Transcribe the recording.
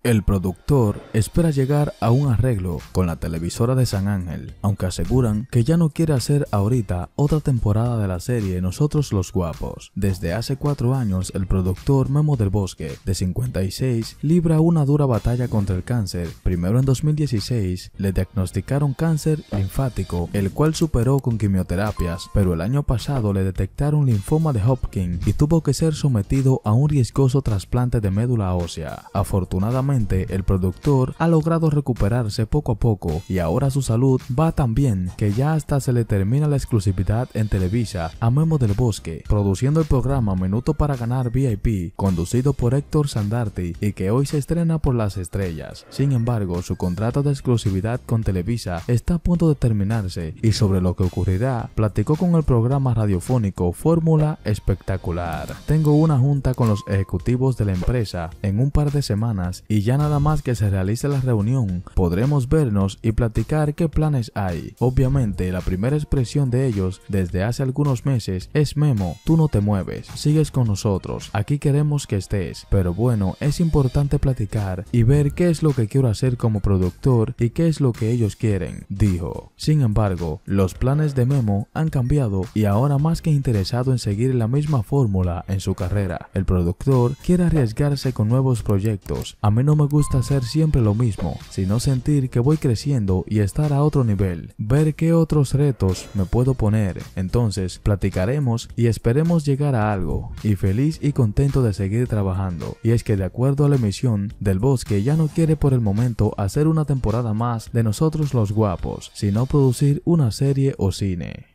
El productor espera llegar a un arreglo con la televisora de San Ángel, aunque aseguran que ya no quiere hacer ahorita otra temporada de la serie Nosotros los Guapos. Desde hace 4 años, el productor Memo del Bosque, de 56, libra una dura batalla contra el cáncer. Primero en 2016, le diagnosticaron cáncer linfático, el cual superó con quimioterapias, pero el año pasado le detectaron linfoma de Hodgkin y tuvo que ser sometido a un riesgoso trasplante de médula ósea. Afortunadamente, el productor ha logrado recuperarse poco a poco y ahora su salud va tan bien que ya hasta se le termina la exclusividad en Televisa a Memo del Bosque, produciendo el programa Minuto para Ganar VIP, conducido por Héctor Sandarti y que hoy se estrena por Las Estrellas. Sin embargo, su contrato de exclusividad con Televisa está a punto de terminarse y sobre lo que ocurrirá, platicó con el programa radiofónico Fórmula Espectacular. Tengo una junta con los ejecutivos de la empresa en un par de semanas y ya nada más que se realice la reunión, podremos vernos y platicar qué planes hay. Obviamente, la primera expresión de ellos desde hace algunos meses es: Memo, tú no te mueves, sigues con nosotros, aquí queremos que estés, pero bueno, es importante platicar y ver qué es lo que quiero hacer como productor y qué es lo que ellos quieren, dijo. Sin embargo, los planes de Memo han cambiado y ahora más que interesado en seguir la misma fórmula en su carrera, el productor quiere arriesgarse con nuevos proyectos. A mí no me gusta hacer siempre lo mismo, sino sentir que voy creciendo y estar a otro nivel, ver qué otros retos me puedo poner. Entonces platicaremos y esperemos llegar a algo, y feliz y contento de seguir trabajando. Y es que de acuerdo a la emisión, Del Bosque ya no quiere por el momento hacer una temporada más de Nosotros los Guapos, sino producir una serie o cine.